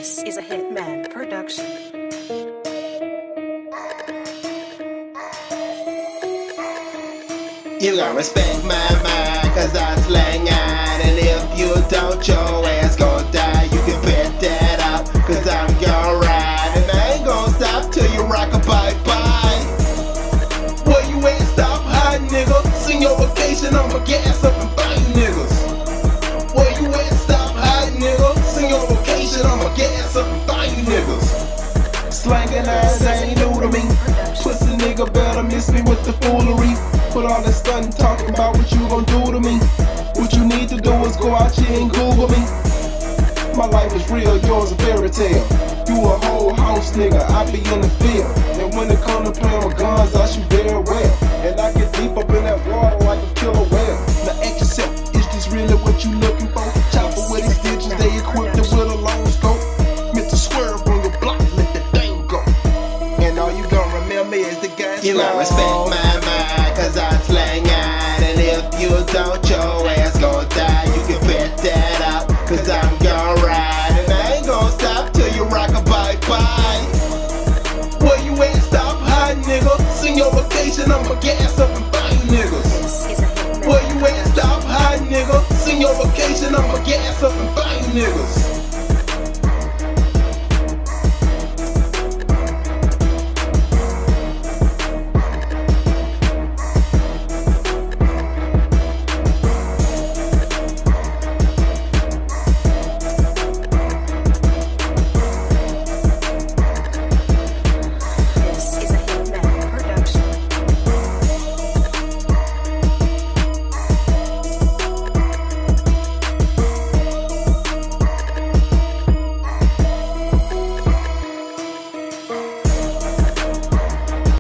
This is a Hitman production. You gotta respect my mind, cause I slang out. And if you don't, your ass gon' die. You can bet that out, cause I'm gon' ride. And I ain't gon' stop till you rock a bye-bye. Where you ain't stop hiding, nigga. Send your location, I'ma gas up and buy you niggas. Where you ain't stop hiding, nigga. Send your location, I'ma gas up and buy you niggas. Slangin' ass ain't new to me. Pussy nigga better miss me with the foolery. Put all that stunt talking about what you gon' do to me. What you need to do is go out here and Google me. My life is real, yours a fairy tale. You a whole house nigga, I be in the field. And when it come to playing with guns, I shoot very well. And I get deep up in that water like a killer whale. Now ask yourself, is this really what you looking for? Chopper with these ditches, they equipped it with a long scope. Meant to swerve on your block, let the thing go. And all you gon' remember is the gas. You gotta respect my mind, cause I slang out. And if you don't, your ass gon' die. You can bet that out, cause I'm gon' ride. And I ain't gon' stop till you rock a bye-bye. Where you ain't stop hiding, nigga. Send your location, I'ma gas up and buy you niggas. Where you ain't stop hiding, nigga. Send your location, I'ma gas up and buy you niggas.